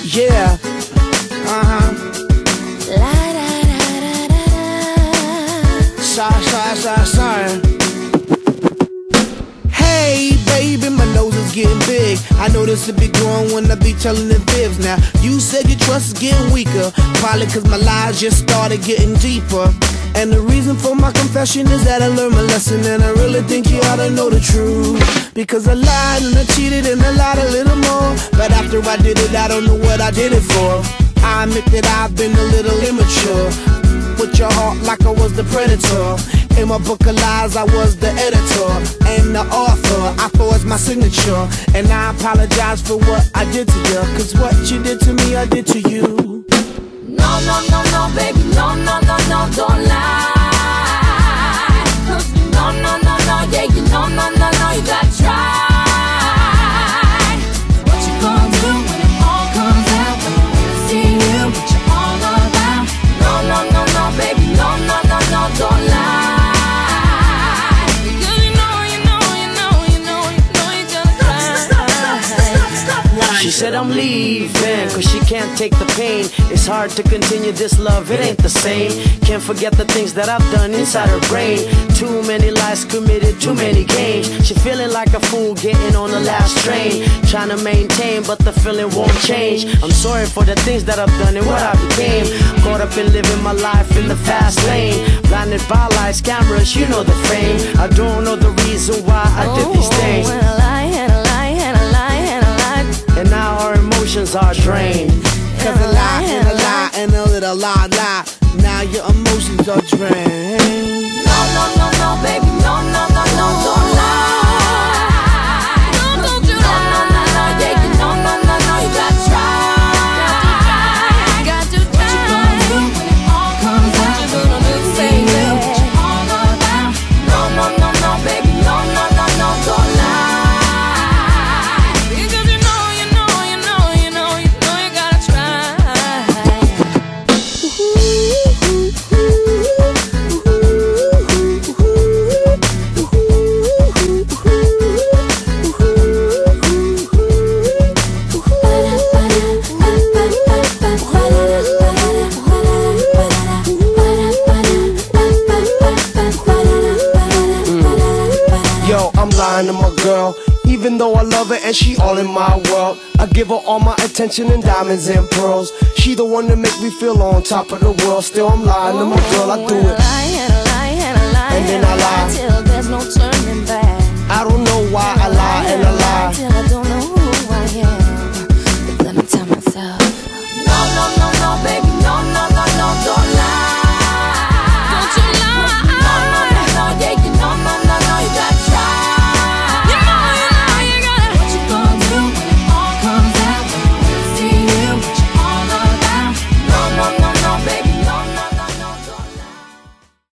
Yeah. La da da da da da. Sorry. Hey, baby, my nose is getting big. I know this will be growing when I be telling the fibs. Now, you said your trust is getting weaker, probably cause my lies just started getting deeper. And the reason for my confession is that I learned my lesson, and I really think you ought to know the truth. Because I lied and I cheated and I lied a little more, but after I did it, I don't know what I did it for. I admit that I've been a little immature, with your heart like I was the predator. In my book of lies, I was the editor and the author. I forged my signature, and I apologize for what I did to you, cause what you did to me, I did to you. No, no, no, no, baby, no, no, no, no, don't lie. No, no, no, no, yeah, you know, no, no, no, you gotta try. What you gonna do when it all comes out? When you really see you, what you all about? No, no, no, no, baby, no, no, no, no, don't lie. She said I'm leaving cause she can't take the pain. It's hard to continue this love, it ain't the same. Can't forget the things that I've done inside her brain. Too many lies committed, too many games. She feeling like a fool getting on the last train, trying to maintain but the feeling won't change. I'm sorry for the things that I've done and what I became. Caught up in living my life in the fast lane, blinded by lights, cameras, you know the fame. I don't know the reason why I did these things, and a lie, and a lie, and a lie, and a lie. and now our emotions are drained. Cause a lie and a lie and a little lie. Now your emotions are drained. No, no, no, no, baby, no, no, no, no, don't lie. No, don't you lie. No, no, no, yeah, you know, no, no, no, you gotta try. Got to try. What you gonna do when it all comes out? What you gonna do, baby? What you all about? No, no, no, no, baby, no, no, no, no, don't lie. Because you know, you gotta try. Yo, I'm lying to my girl, even though I love her and she all in my world. I give her all my attention and diamonds and pearls. She the one that make me feel on top of the world. Still I'm lying to my girl, I do it. And then I lie till there's no turning back. I don't know why I lie and I lie till I don't know who I am. But then I tell myself, no, no, no, no, baby.